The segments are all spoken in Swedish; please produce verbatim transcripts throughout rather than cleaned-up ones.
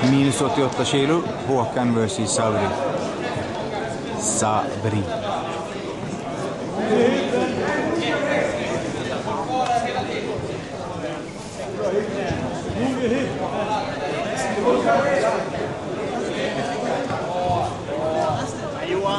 Minus åttioåtta kilo, Håkan versus Sabri. Sabri. Johan.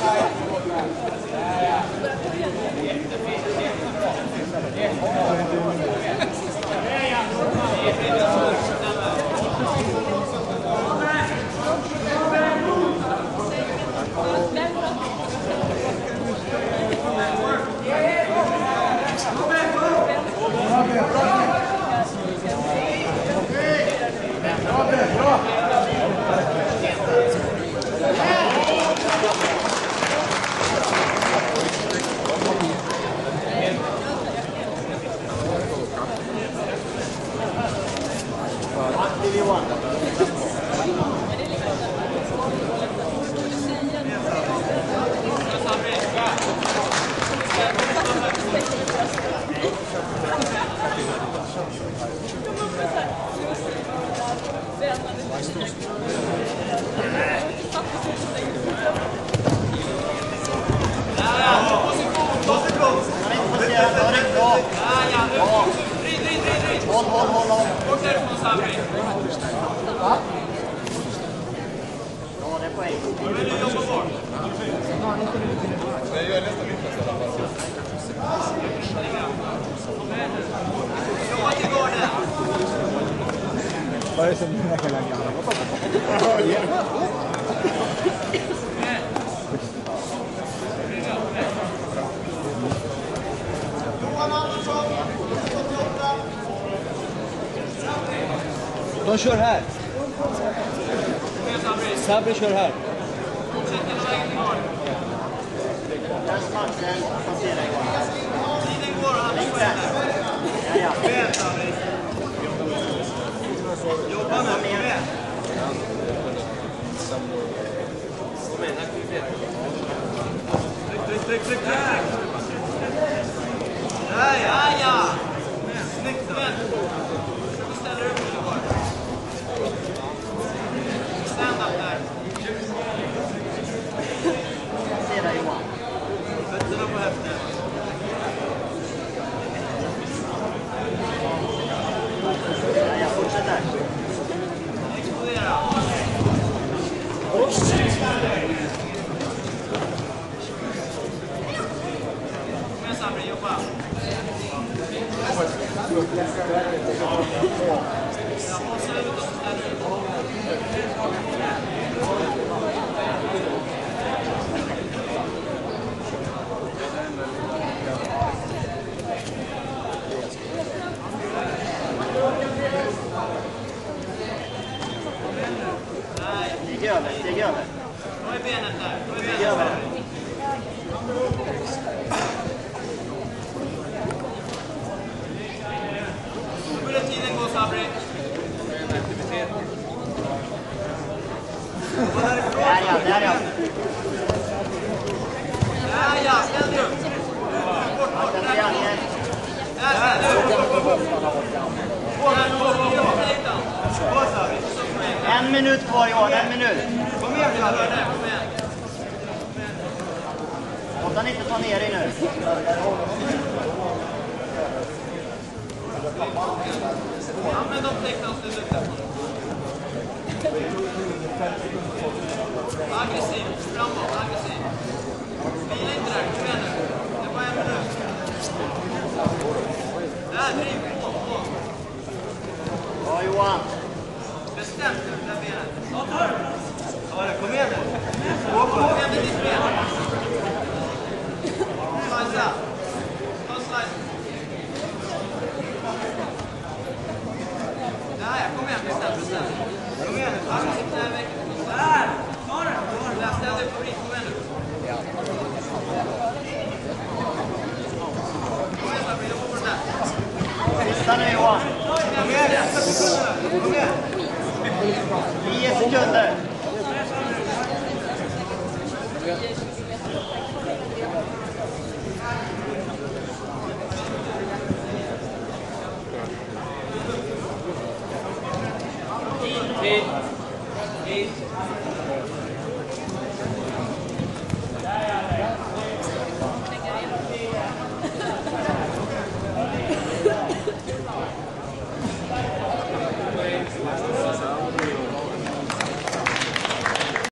Håll, håll, håll, håll. Och därifrån Sabri. Ja, det är poäng. Nu vill du jobba bort. Jag gör nästan mitt i alla fall. Jobba till gården. Vad är det som dina hela gamla? De kör här. Sabri kör här. Tiden går och han är där. Ja, ja. Jobba nu, kom igen. Kom igen, här kommer vi. Tryck, tryck, tryck, tryck. Ja, ja, ja. Snyggt, vän. Vi ställer upp nu bara. Stand up där. Se där, Johan. Fötterna på höften. Ja, jag fortsätter. Explodera. Kom igen, Sabri, jobba. Jag måste ut och ställa ut. Steg över, steg över. Då är benet där. Då är benet steg över. Hur är tiden går, Sabri? Där ja, där ja. Där ja, ställ dig upp. Bort, bort, där. Där, där, en minut kvar, Johan, en minut. Kom igen, kom igen. Låt han inte ta ner dig nu. Använd de teckna och sluta ut. Aggressiv, framåt, aggressiv. Vila inte där, kom igen nu. Det är bara en minut. Där, driv på, på. Ja, Johan. Bestämt nu, där benet. Ja, kom igen nu. Kom igen med ditt ben. Slicea. Ta slice. Där, ja, kom igen, bestämt, bestämt. Kom igen nu, aggressivt där väck. Där, ta den. Där, ställ dig på rik, kom igen nu. Kom igen, Sabri, jobba på den där. Sista nu, Johan. Kom igen, kom igen. Nio sekunder. Hej. Hej.